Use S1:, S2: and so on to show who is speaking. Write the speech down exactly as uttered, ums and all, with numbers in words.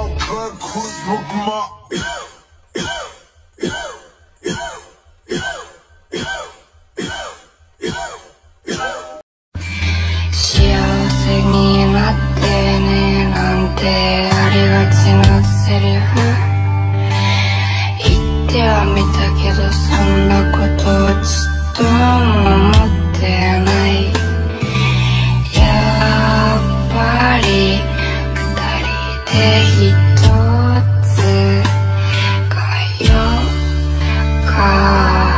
S1: 幸せになってねなんてありがちなセリフ言ってはみたけど、そんなことをちっとも思ってない。やっぱり二人で一つがよかった。